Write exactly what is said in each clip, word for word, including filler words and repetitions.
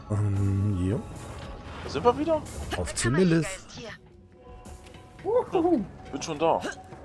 Ähm, jo. Da sind wir wieder? Auf zu Lilith. Uhuhu. Bin schon da.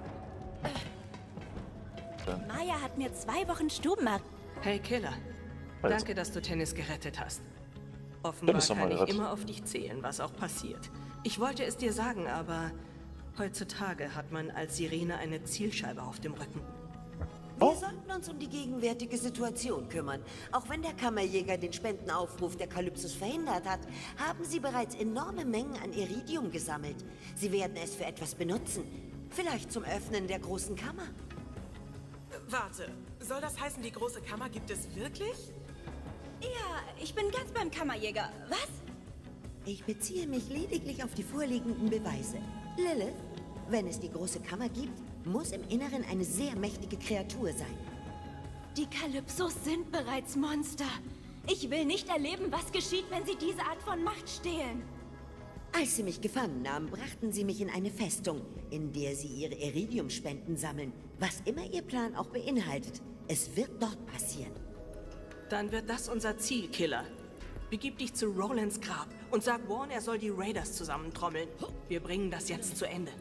Maya hat mir zwei Wochen Stubenmarkt. Hey Killer, Also. danke, dass du Tennis gerettet hast. Offenbar Tennis haben wir kann ich gerettet. immer auf dich zählen, was auch passiert. Ich wollte es dir sagen, aber heutzutage hat man als Sirene eine Zielscheibe auf dem Rücken. Wir sollten uns um die gegenwärtige Situation kümmern. Auch wenn der Kammerjäger den Spendenaufruf der Kalypsos verhindert hat, haben sie bereits enorme Mengen an Iridium gesammelt. Sie werden es für etwas benutzen. Vielleicht zum Öffnen der großen Kammer. Warte, soll das heißen, die große Kammer gibt es wirklich? Ja, ich bin ganz beim Kammerjäger. Was? Ich beziehe mich lediglich auf die vorliegenden Beweise. Lilith, wenn es die große Kammer gibt, muss im Inneren eine sehr mächtige Kreatur sein. Die Kalypsos sind bereits Monster. Ich will nicht erleben, was geschieht, wenn sie diese Art von Macht stehlen. Als sie mich gefangen nahmen, brachten sie mich in eine Festung, in der sie ihre Iridiumspenden sammeln. Was immer ihr Plan auch beinhaltet, es wird dort passieren. Dann wird das unser Ziel, Killer. Begib dich zu Rolands Grab und sag Vaughn, er soll die Raiders zusammentrommeln. Wir bringen das jetzt zu Ende.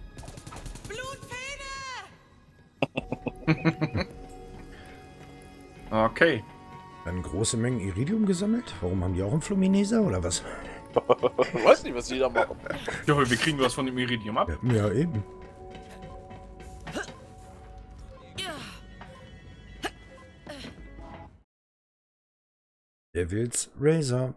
Blutfähne! Okay. Dann große Mengen Iridium gesammelt? Warum haben die auch einen Flumineser oder was? Ich weiß nicht, was die da machen. Ja, wir kriegen was von dem Iridium ab. Ja, ja eben. Devils Razor.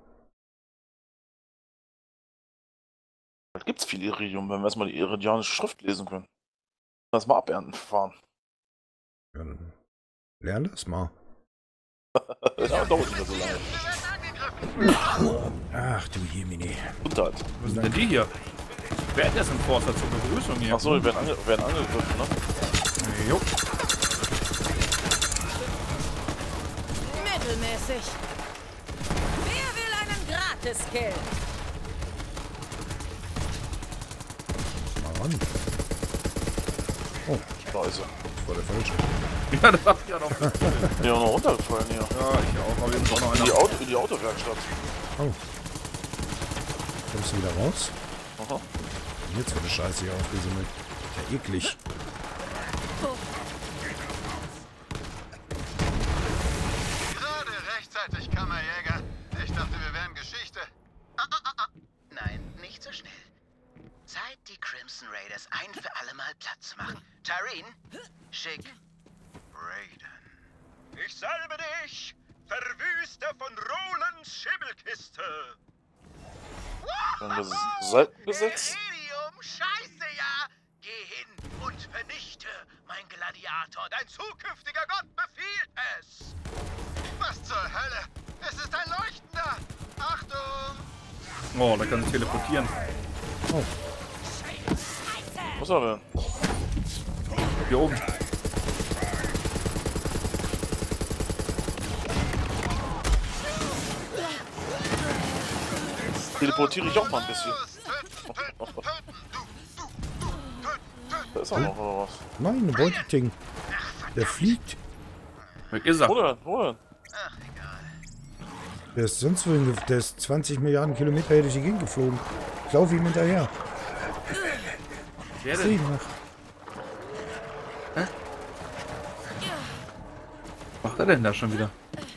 Da gibt's viel Iridium, wenn wir erstmal die iridianische Schrift lesen können. Lass mal abernten fahren. Ja, dann lern das mal. Ja, dauert nicht mehr so lange. Ach du Jemini. Und halt. Was sind denn die hier? Wer hat das Enforcer zur Begrüßung hier? Achso, die werden, ange werden angegriffen, ne? Jo. Mittelmäßig. Wer will einen Gratis-Kill? Mal ran. Oh, Scheiße. das war der falsche. Ja, das hab ich ja noch. Ja, noch runtergefallen hier. Ja, ich auch. Aber jetzt auch noch In die, einer. Auto, in die Autowerkstatt. Oh. Kommst du wieder raus? Aha. Und jetzt wird die Scheiße hier aufgesammelt. Ja, eklig. Gerade rechtzeitig, Kammerjäger. Ich dachte, wir wären Geschichte. Ah, ah, ah, ah. Nein, nicht so schnell. Zeit, die Crimson Raiders ein für alle Mal Platz zu machen. Tyreen, schick Raiden. Ich salbe dich, Verwüster von Rolands Schibbelkiste. Dann das Seitengesetz. Iridium, scheiße, ja! Geh hin und vernichte, mein Gladiator. Dein zukünftiger Gott befiehlt es. Was zur Hölle? Es ist ein Leuchtender. Achtung! Oh, da kann ich teleportieren. Oh. Was ist er denn? Hier oben. Teleportiere ich auch mal ein bisschen. Töten, töten, töten. Du, du, du. Töten, töten. Da ist er noch, oder was? Nein, eine Beuteting. Der fliegt. Weg ist er. Wo denn? Wo denn? Ach, egal. Der ist sonst wohin gef- Der ist zwanzig Milliarden Kilometer hier durch die Gegend geflogen. Ich laufe ihm hinterher. Wer Seh ihn denn? nach. Was macht er denn da schon wieder?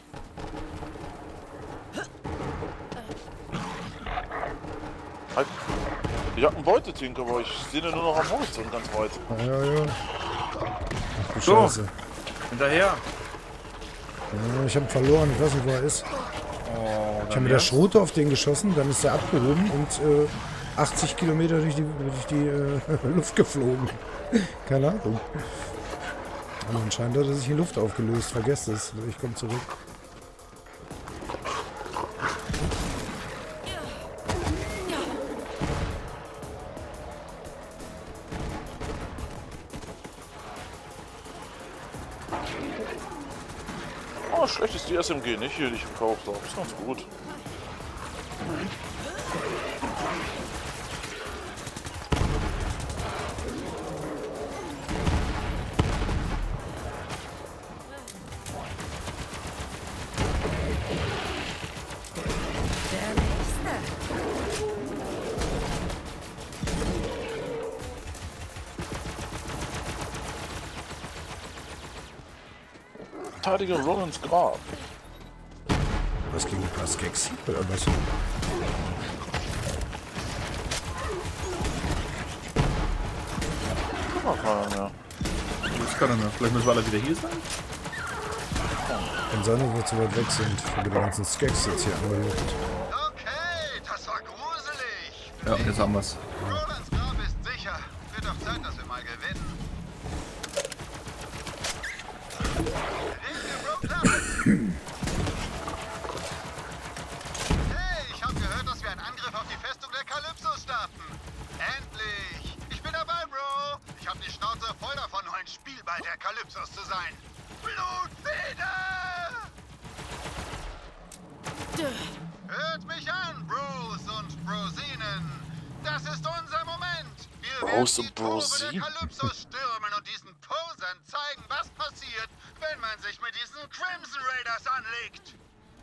Halt. Ich hab einen Beutetink, aber ich sehe den nur noch am Horizont ganz weit. Ja, ja, ja. Ach du So. Scheiße. Hinterher. Ja, ich habe ihn verloren. Ich weiß nicht, wo er ist. Oh, Ich habe mit der Schrote auf den geschossen, dann ist er abgehoben und äh, achtzig Kilometer durch die, durch die äh, Luft geflogen. Keine Ahnung. Aber anscheinend hat er sich in Luft aufgelöst. Vergesst es. Ich komme zurück. Oh, schlecht ist die S M G nicht hier, die ich gekauft habe. Ist ganz gut. Verteidige Rollins Grab. Was gegen ein paar Skeks? Oder was? Oh, keiner mehr. Das kann er mehr. Vielleicht müssen wir alle wieder hier sein? Kann sein, dass wir zu weit weg sind, weil wir die ganzen Skeks jetzt hier angelegt. Okay, das war gruselig. Ja, jetzt haben wir's. Rolands Grab ist sicher. Wird doch Zeit, dass wir mal gewinnen. Hey, ich habe gehört, dass wir einen Angriff auf die Festung der Kalypsos starten. Endlich! Ich bin dabei, Bro. Ich habe die Schnauze voll davon, ein Spielball der Kalypsos zu sein. Blutfeder! Hört mich an, Bros und Brosinen. Das ist unser Moment. Wir Bros werden und die Tore Brosinen? der Kalypsos stürmen und diesen Posern zeigen, was passiert, wenn man sich mit diesen Crimson Raiders anlegt.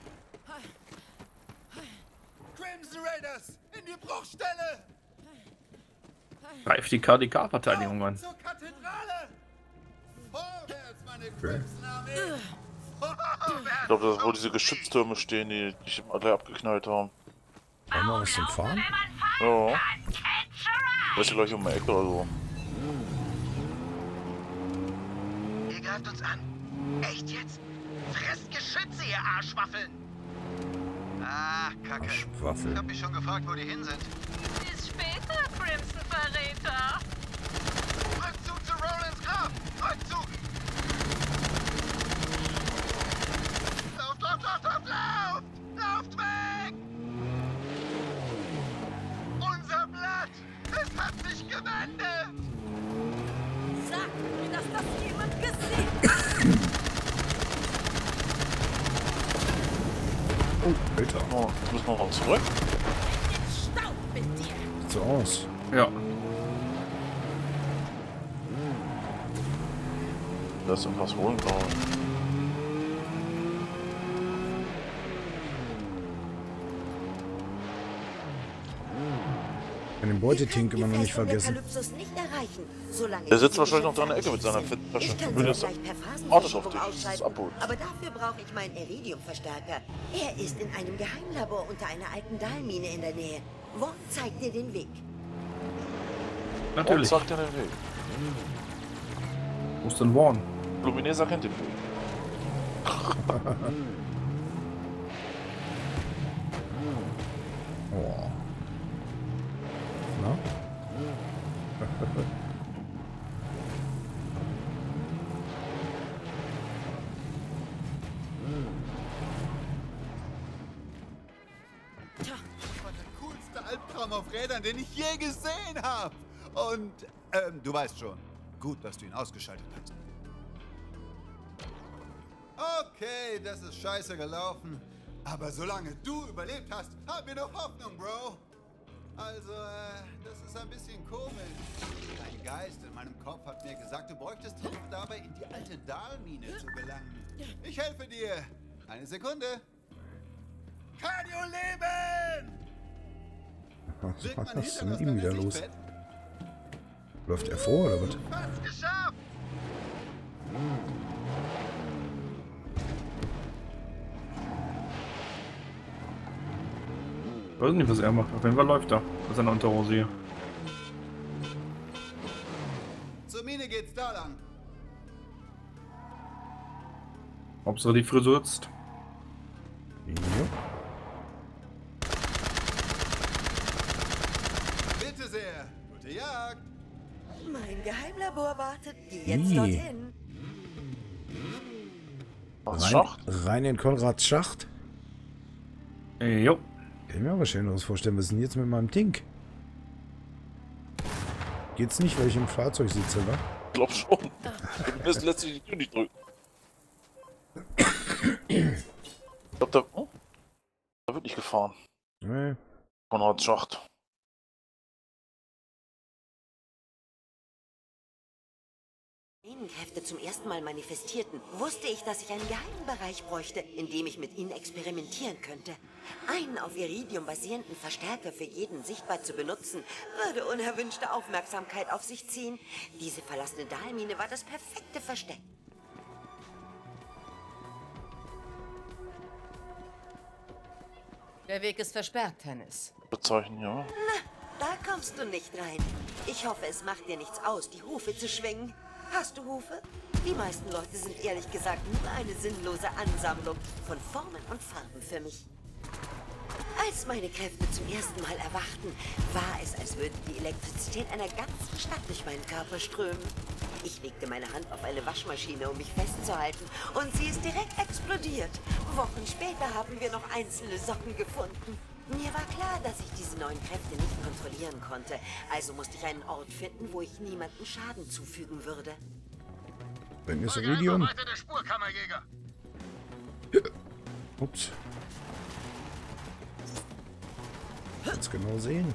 Crimson Raiders, in die Bruchstelle! Greif die K D K-Verteidigung an. Zur Kathedrale! Vorwärts, meine Crimson Armee! Ich glaube, das ist, wo diese Geschütztürme stehen, die dich alle abgeknallt haben. Wollen wir was zum Fahren? Ja. Das ist gleich um die Ecke oder so. Ihr greift uns an. Echt jetzt? Fresst Geschütze, ihr Arschwaffeln! Ah, Kacke. Arschwaffel. Ich hab mich schon gefragt, wo die hin sind. Bis später, Crimson-Verräter. Rückzug zu Rolands Grab! Rückzug! Lauft, lauft, lauft, lauft, lauft! Lauft weg! Unser Blatt! Es hat sich gewendet! Sag mir, dass das jemand gesehen hat. Oh, Alter. Oh, jetzt müssen wir noch zurück. Staub mit dir. Sieht so aus. Ja. Da ist irgendwas holen, glaube ich. Ich kann den Beutetink immer noch nicht vergessen. Nicht erreichen, solange Der sitzt ich wahrscheinlich noch nicht da in der Ecke mit seiner fertig bin. Fetttasche. Ich kann Will sie jetzt gleich per wartet auf Phasenverschiebung dich, das ist ausschalten, abholen. aber dafür brauche ich meinen Iridium-Verstärker. Er ist in einem Geheimlabor unter einer alten Dahlmine in der Nähe. Vaughn zeigt dir den Weg. Und Natürlich. sagt er den Weg. Wo ist denn Vaughn? Luminesa kennt den Weg. Oh. Na? Das war der coolste Albtraum auf Rädern, den ich je gesehen habe. Und, ähm, du weißt schon. Gut, dass du ihn ausgeschaltet hast. Okay, das ist scheiße gelaufen. Aber solange du überlebt hast, haben wir noch Hoffnung, Bro. Also, äh, das ist ein bisschen komisch. Ein Geist in meinem Kopf hat mir gesagt, du bräuchtest Hilfe dabei, in die alte Dahlmine zu gelangen. Ich helfe dir. Eine Sekunde. Cardio leben! Wirkt mein Was ist denn Hintern mit ihm aus wieder deinem los? Sichtfeld? Läuft er vor oder was? Fast geschafft! Ich weiß nicht, was er macht. Auf jeden Fall läuft er. Das ist eine Unterhose. Zur Mine geht's da lang. Hauptsache die Frisur sitzt. Ja. Bitte sehr. Gute Jagd. Mein Geheimlabor wartet. Geh jetzt Ih. dorthin. Was Rein, Schacht? rein in Konrads Schacht. Ey, jo. Kann ich mir aber schöneres vorstellen. Was ist denn jetzt mit meinem Tink? Geht's nicht, weil ich im Fahrzeug sitze, wa? Ich glaub schon. Du müssen letztlich die Tür nicht drücken. Ich glaub, da, oh, da wird nicht gefahren. Nee. Konrads Schacht. Kräfte zum ersten Mal manifestierten, wusste ich, dass ich einen geheimen Bereich bräuchte, in dem ich mit ihnen experimentieren könnte. Einen auf Iridium basierenden Verstärker für jeden sichtbar zu benutzen, würde unerwünschte Aufmerksamkeit auf sich ziehen. Diese verlassene Dahlmine war das perfekte Versteck. Der Weg ist versperrt, Tennis. Bezeichnen, ja. Na, da kommst du nicht rein. Ich hoffe, es macht dir nichts aus, die Hufe zu schwingen. Hast du Hufe? Die meisten Leute sind ehrlich gesagt nur eine sinnlose Ansammlung von Formen und Farben für mich. Als meine Kräfte zum ersten Mal erwachten, war es, als würde die Elektrizität einer ganzen Stadt durch meinen Körper strömen. Ich legte meine Hand auf eine Waschmaschine, um mich festzuhalten, und sie ist direkt explodiert. Wochen später haben wir noch einzelne Socken gefunden. Mir war klar, dass ich diese neuen Kräfte nicht kontrollieren konnte, also musste ich einen Ort finden, wo ich niemandem Schaden zufügen würde. Wenn es Iridium. Weiter der Spur, Kammerjäger. Ups. Jetzt genau sehen.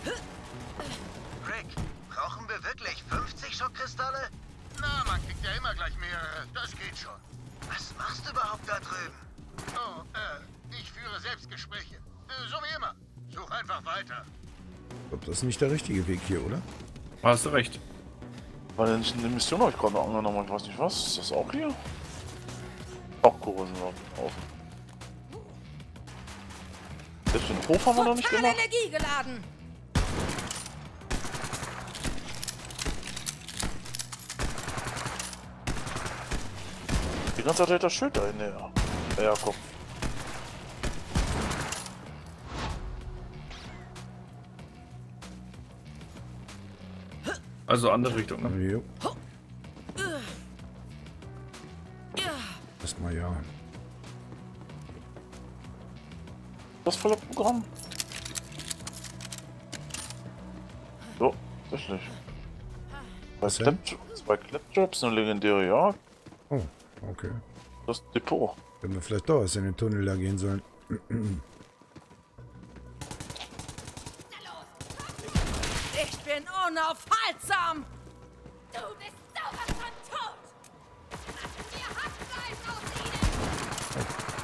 Rick, brauchen wir wirklich fünfzig Schockkristalle? Na, man kriegt ja immer gleich mehrere. Das geht schon. Was machst du überhaupt da drüben? Oh, äh, ich führe Selbstgespräche. Äh, so wie immer. Such einfach weiter. Ich glaube, das ist nicht der richtige Weg hier, oder? Hast du recht. War denn nicht eine Mission, habe ich gerade noch angenommen, ich weiß nicht was. Ist das auch hier? Auch Kursen auf. Selbst den Hof haben wir noch nicht Total gemacht. Energie geladen. Die ganze Zeit hält das Schild da in der. Ja, komm. Also andere Richtung, ne? Jo. Erstmal ja. Das volle Programm. So, tatsächlich. Was Zwei, denn? Clap zwei Claptraps, eine legendäre Jagd. Oh, okay. Das Depot. Wenn wir vielleicht doch erst in den Tunnel da gehen sollen. Ich bin unaufhaltsam. Du bist sowas von tot. Lassen wir Hackfleisch aus ihnen.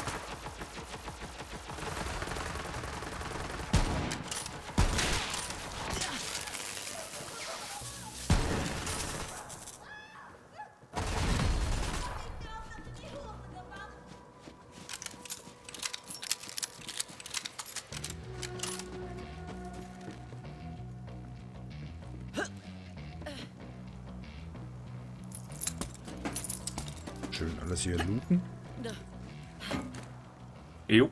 Schön alles hier looten. Jo.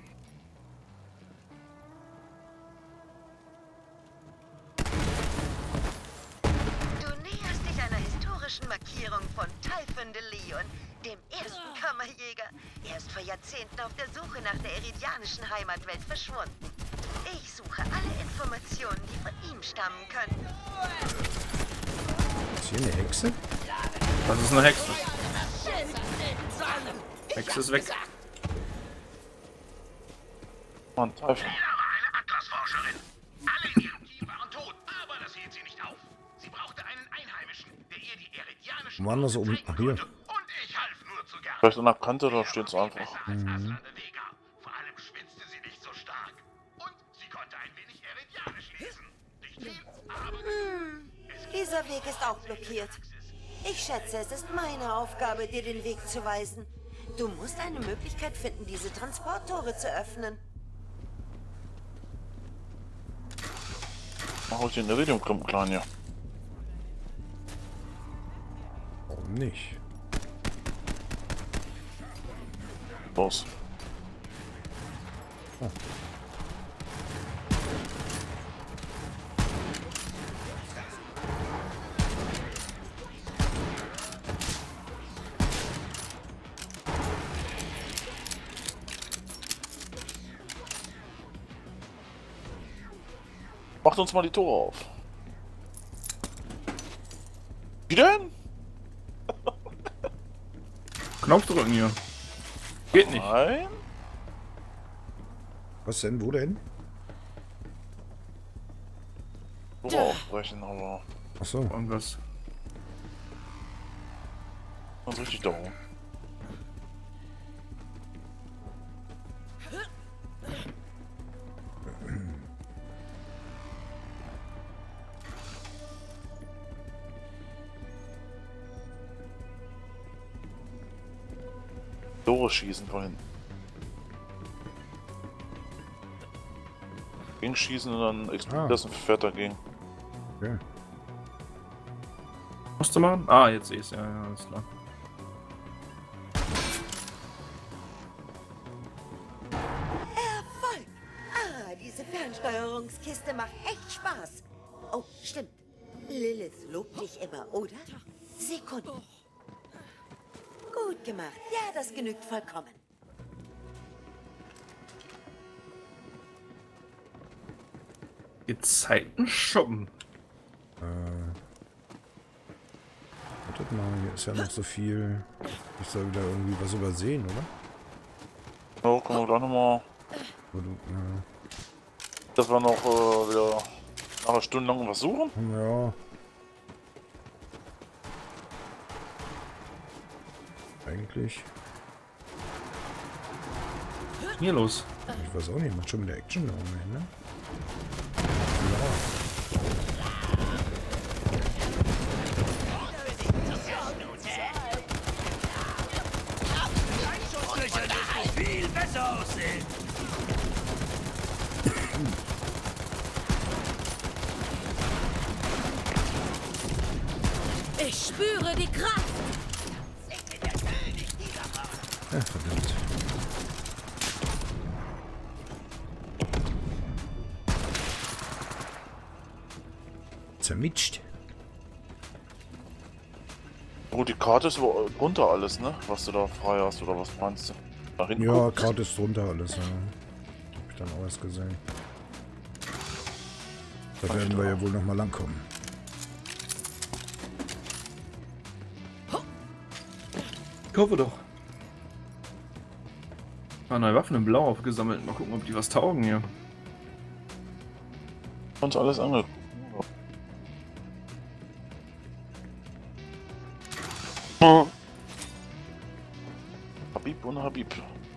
Du näherst dich einer historischen Markierung von Typhon de Leon, dem ersten Kammerjäger. Er ist vor Jahrzehnten auf der Suche nach der iridianischen Heimatwelt verschwunden. Ich suche alle Informationen, die von ihm stammen könnten. Ist hier eine Hexe? Das ist eine Hexe. Hexe ist weg. Mann, Teufel. Eine Atlasforscherin. Alle in ihrem Team waren tot, aber das hielt sie nicht auf. Sie brauchte einen Einheimischen, der ihr die iridianischen Woanders oben. zeigen Ach, hier. konnte. Und ich half nur zu gern. Vielleicht an der Kante, da steht es einfach. Als Aslan de Vega. Vor allem schwitzte sie nicht so stark. Und sie konnte ein wenig iridianisch lesen. Nicht viel, aber genug. Dieser Weg ist auch blockiert. Ich schätze, es ist meine Aufgabe, dir den Weg zu weisen. Du musst eine Möglichkeit finden, diese Transporttore zu öffnen. Mach ich den Iridium-Klumpen klein hier. Warum nicht? Los. Oh. Macht uns mal die Tore auf. Wie denn? Knopf drücken hier. Geht nicht. Nein. Was denn? Wo denn? Tore aufbrechen, aber Ach so. Irgendwas. ganz richtig darum. Tore schießen von hinten. dagegen schießen und dann explodiert Ah. das und fährt dagegen. Okay. Musst du machen? Ah, jetzt sehe ich es. Ja, ja, alles klar. Erfolg! Ah, diese Fernsteuerungskiste macht echt Spaß. Oh, stimmt. Lilith lobt dich immer, oder? Sekunden. Gut gemacht. Ja, das genügt vollkommen. Gezeiten shoppen. Äh, wartet mal, hier ist ja noch so viel. Ich soll wieder irgendwie was übersehen, oder? Ja, können wir gleich nochmal. Wo du, äh, Dass wir noch äh, wieder nachher stundenlang was suchen. ja. Eigentlich. Hier los. Ich weiß auch nicht, macht schon wieder Action da oben, ne? Viel besser aussehen. Ich spüre die Kraft. Ja, verdammt. Zermitscht. Gut, die Karte ist aber drunter alles, ne? Was du da frei hast oder was meinst du? Nach hinten Ja, gucken? gerade ist drunter alles, ja. Hab ich dann auch erst gesehen. Da werden wir ja wohl noch mal langkommen. Ich hoffe doch. Ah, neue Waffen in Blau aufgesammelt. Mal gucken, ob die was taugen hier. Uns alles angeguckt. Habib und Habib.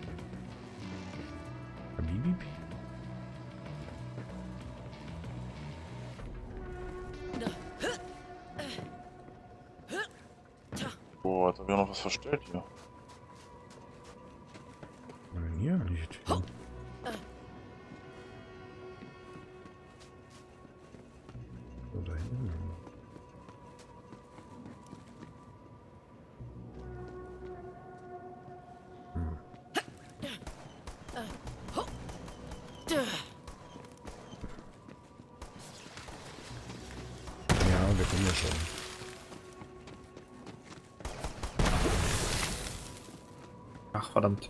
Habibib? Boah, jetzt hab ich noch was verstellt hier. Nein, hier nicht. Hier. So, da hinten. Ja, wir kommen ja schon. Ach, verdammt.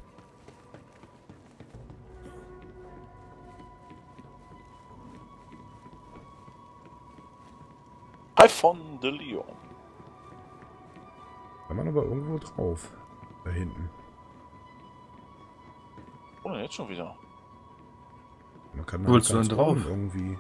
Typhon de Leon. Kann man aber irgendwo drauf. Da hinten. Oh, jetzt schon wieder. Man kann Wo willst du ganz denn drauf? oben irgendwie.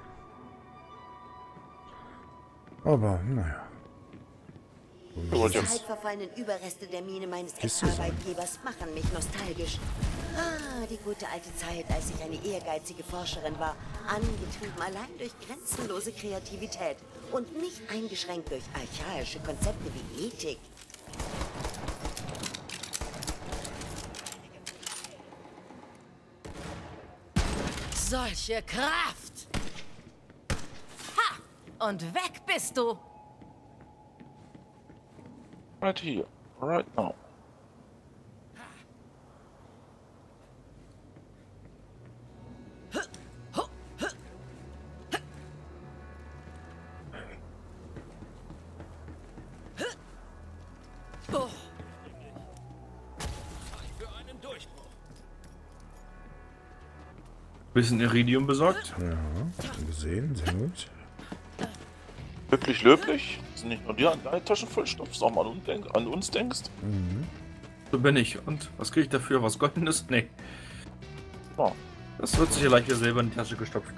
Aber, naja. Ja, wollt Die jetzt- zeitverfallenen Überreste der Mine meines Ist so. Ex-Arbeitgebers machen mich nostalgisch. Ah, die gute alte Zeit, als ich eine ehrgeizige Forscherin war, angetrieben allein durch grenzenlose Kreativität und nicht eingeschränkt durch archaische Konzepte wie Ethik. Solche Kraft! Ha! Und weg bist du! Right here, right now. Oh. Bisschen Iridium besorgt. Ja, gesehen, sehr gut. Wirklich löblich. Sind nicht nur die an deine Taschen voll stopfst, auch mal an uns, denk an uns denkst. Mhm. So bin ich. Und was kriege ich dafür? Was Goldenes? Nee. Ja. Das wird sich ja leicht wieder selber in die Tasche gestopft.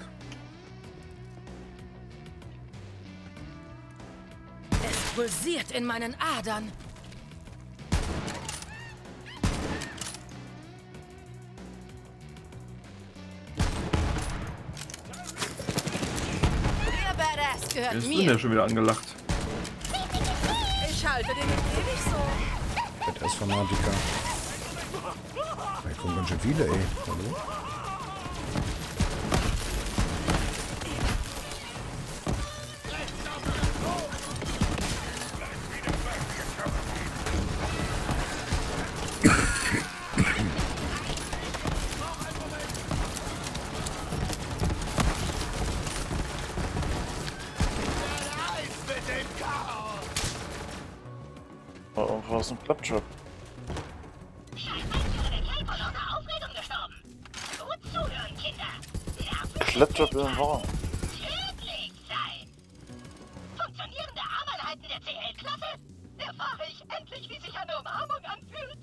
Es pulsiert in meinen Adern. Der Badass gehört Jetzt mir. bin ja schon wieder angelacht. Ich halte den ewig so. Badass-Fanatiker. Da kommen ganz schön viele, ey. Hallo? ist ein Claptrap. Claptrap in den Wagen. Tödlich sein! Funktionierende Armeinheiten der C L-Klasse? Erfahre ich endlich, wie sich eine Umarmung anfühlt.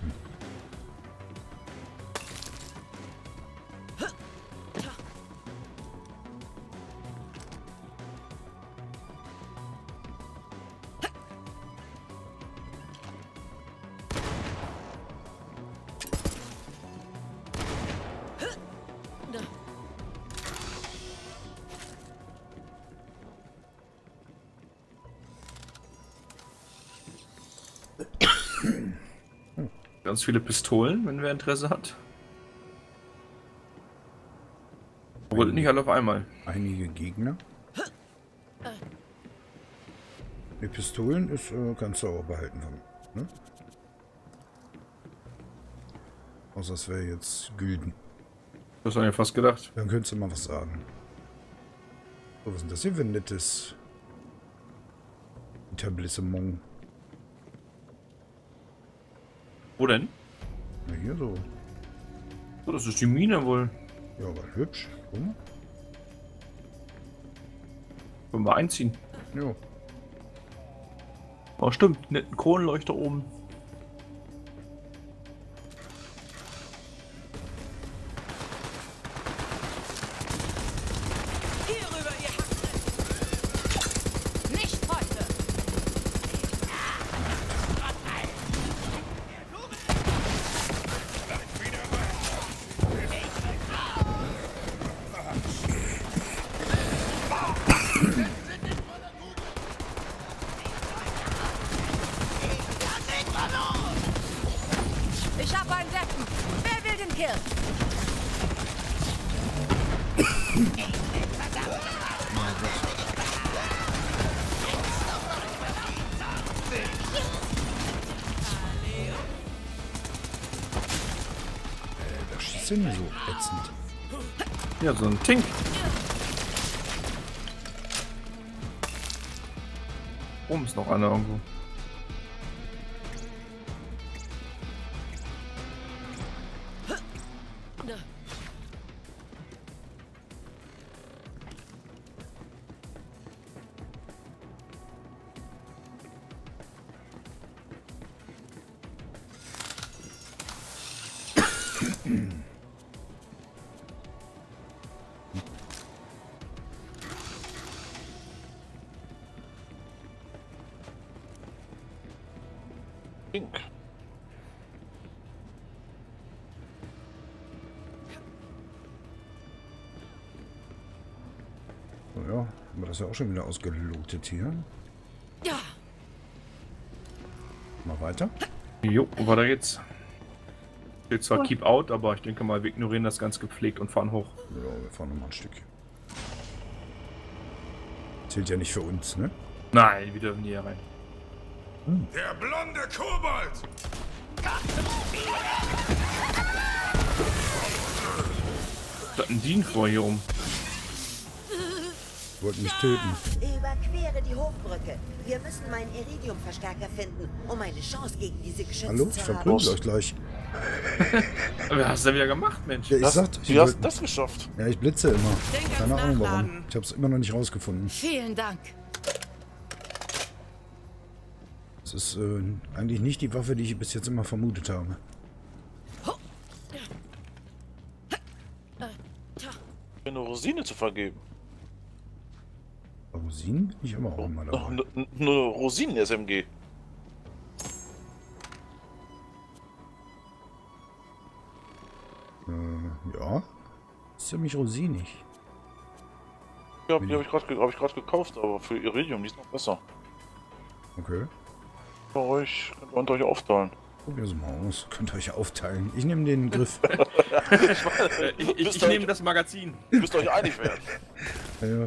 Ganz viele Pistolen, wenn wer Interesse hat. Holt nicht alle auf einmal. Einige Gegner. Die Pistolen ist, äh, kannst du auch behalten haben. Ne? Außer es wäre jetzt Gülden. Das habe ich ja fast gedacht. Dann könntest du mal was sagen. So, was ist denn das hier für ein nettes Etablissement? Wo denn? Na hier so. Oh, das ist die Mine wohl. Ja, aber hübsch. Hm? Können wir einziehen. Ja. Oh, stimmt. Netten Kronleuchter oben. Hier rüber, ihr Hackfressen! Nicht heute! Ich hab einen Deppen. Wer will den Kill? Äh, das schießt denn so ätzend. Ja, so ein Tink. Oben ist noch einer irgendwo. Pink. So, ja, haben wir das ja auch schon wieder ausgelotet hier. Ja. Mal weiter. Jo, weiter geht's. Steht zwar Keep Out, aber ich denke mal, wir ignorieren das ganz gepflegt und fahren hoch. Ja, wir fahren nochmal ein Stückchen. Zählt ja nicht für uns, ne? Nein, wir dürfen hier rein. Hm. Der blonde Kobold! Da hat ein Dean vor hier rum. Wollten mich töten. Überquere die Hochbrücke. Wir müssen meinen Iridium-Verstärker finden, um eine Chance gegen diese Geschütze Hallo? Ich zu haben. verprügel euch gleich. Was hast du denn wieder gemacht, Mensch? Ja, ich Das, sagte, ich wie hast wollt- du das geschafft? Ja, ich blitze immer. Denk Keine ans Ahnung warum. Nachladen. Ich habe es immer noch nicht rausgefunden. Vielen Dank. Es ist äh, eigentlich nicht die Waffe, die ich bis jetzt immer vermutet habe. Eine Rosine zu vergeben. Rosinen bin ich aber auch immer Noch dabei. n- n- Nur eine Rosinen-S M G. Äh, ja. Ist ziemlich rosinig. Ja, die habe ich gerade ge hab ich grad gekauft, aber für Iridium, die ist noch besser. Okay. Bei euch könnt ihr unter euch aufteilen. Probier es mal aus. Könnt ihr euch aufteilen. Ich nehme den Griff. ich ich, ich nehme das Magazin. Müsst ihr euch einig werden. Ja.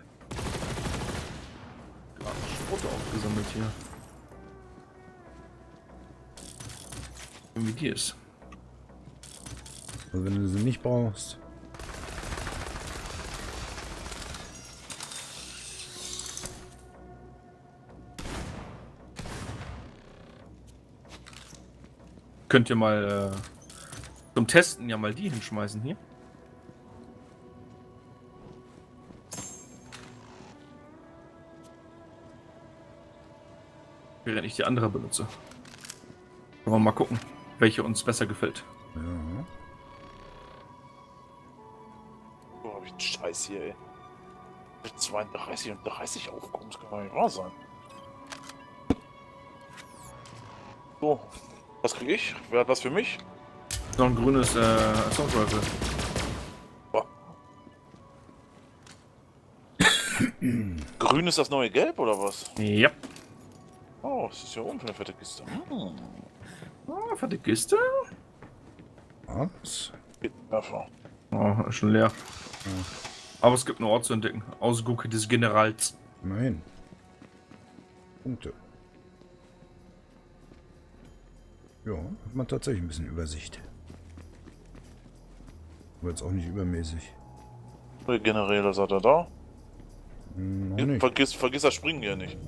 Schrot aufgesammelt hier. Irgendwie die ist. Also wenn du sie nicht brauchst. Könnt ihr mal äh, zum Testen ja mal die hinschmeißen hier. Während ich die andere benutze. Wollen wir mal gucken, welche uns besser gefällt. Ja. Oh, hab ich einen Scheiß hier, ey. Mit zweiunddreißig und dreißig aufkommen, das kann doch nicht wahr sein. So, was krieg ich? Wer hat was für mich? Noch ein grünes äh, Assault Rifle. Oh. Grün ist das neue Gelb oder was? Ja. Oh, das ist ja oben für eine fette Kiste. Hm. Oh, fette Kiste. Was? Werfer. Oh, ist schon leer. Ja. Aber es gibt einen Ort zu entdecken. Ausgucke des Generals. Nein. Punkte. Ja, hat man tatsächlich ein bisschen Übersicht. Aber jetzt auch nicht übermäßig. Der Generäle, sagt er da? Hm, noch nicht. Vergiss, vergiss das Springen hier nicht.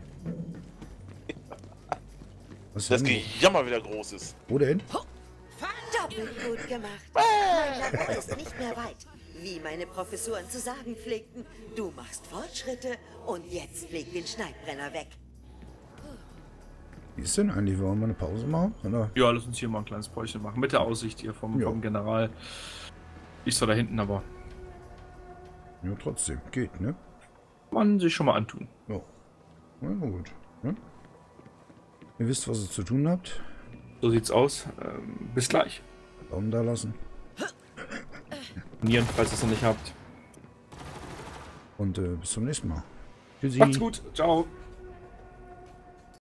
Was Das denn? Gejammer wieder groß ist. Wo denn? Doppelt gut gemacht. Mein Labor ist nicht mehr weit. Wie meine Professoren zu sagen pflegten, du machst Fortschritte und jetzt leg den Schneidbrenner weg. Wie ist denn eigentlich? Wollen wir eine Pause machen? Oder? Ja, lass uns hier mal ein kleines Päuschen machen. Mit der Aussicht hier vom, Ja. vom General. Ist zwar da hinten, aber Ja, trotzdem. Geht, ne? man sich schon mal antun. Ja. Na gut. Ne? Ihr wisst, was ihr zu tun habt. So sieht's aus. Ähm, bis gleich. Daumen da lassen. Abonnieren, falls ihr es noch nicht habt. Und äh, bis zum nächsten Mal. Tschüssi. Macht's gut. Ciao.